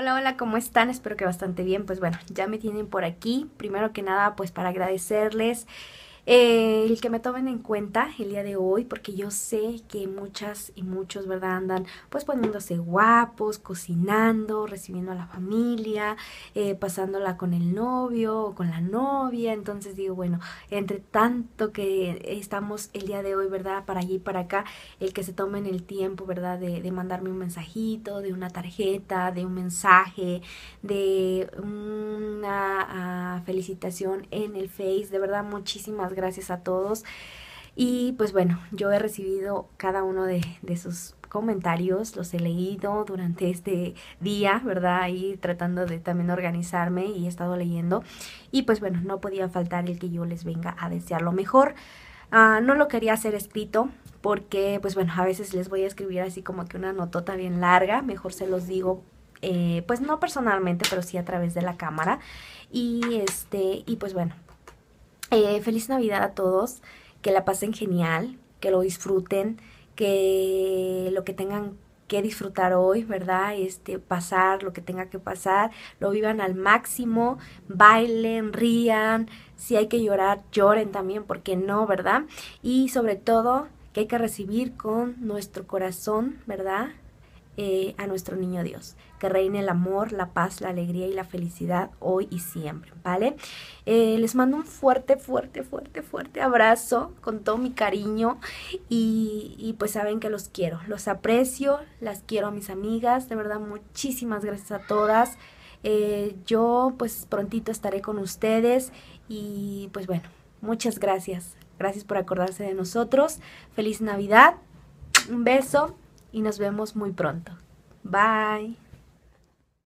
Hola, hola, ¿cómo están? Espero que bastante bien. Pues bueno, ya me tienen por aquí. Primero que nada, pues para agradecerles el que me tomen en cuenta el día de hoy, porque yo sé que muchas y muchos, ¿verdad? Andan pues poniéndose guapos, cocinando, recibiendo a la familia, pasándola con el novio o con la novia. Entonces digo, bueno, entre tanto que estamos el día de hoy, ¿verdad? Para allí y para acá, el que se tomen el tiempo, ¿verdad? De mandarme un mensajito, de una tarjeta, de un mensaje, de una felicitación en el Face. De verdad, muchísimas gracias a todos. Y pues bueno, yo he recibido cada uno de sus comentarios, los he leído durante este día, ¿verdad? Ahí tratando de también organizarme y he estado leyendo. Y pues bueno, no podía faltar el que yo les venga a desear lo mejor. No lo quería hacer escrito porque, pues bueno, a veces les voy a escribir así como que una notota bien larga, mejor se los digo, pues no personalmente, pero sí a través de la cámara. Y pues bueno, feliz Navidad a todos, que la pasen genial, que lo disfruten, que lo que tengan que disfrutar hoy, ¿verdad? Pasar lo que tenga que pasar, lo vivan al máximo, bailen, rían, si hay que llorar, lloren también, porque no, ¿verdad? Y sobre todo, que hay que recibir con nuestro corazón, ¿verdad? A nuestro niño Dios. Que reine el amor, la paz, la alegría y la felicidad hoy y siempre, ¿vale? Les mando un fuerte, fuerte, fuerte, fuerte abrazo con todo mi cariño y pues saben que los quiero, los aprecio, las quiero a mis amigas, de verdad muchísimas gracias a todas. Yo pues prontito estaré con ustedes y pues bueno, muchas gracias. Gracias por acordarse de nosotros. Feliz Navidad. Un beso y nos vemos muy pronto. Bye.